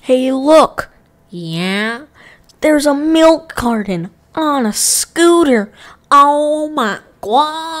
Hey, look! Yeah? There's a milk carton on a scooter. Oh my god!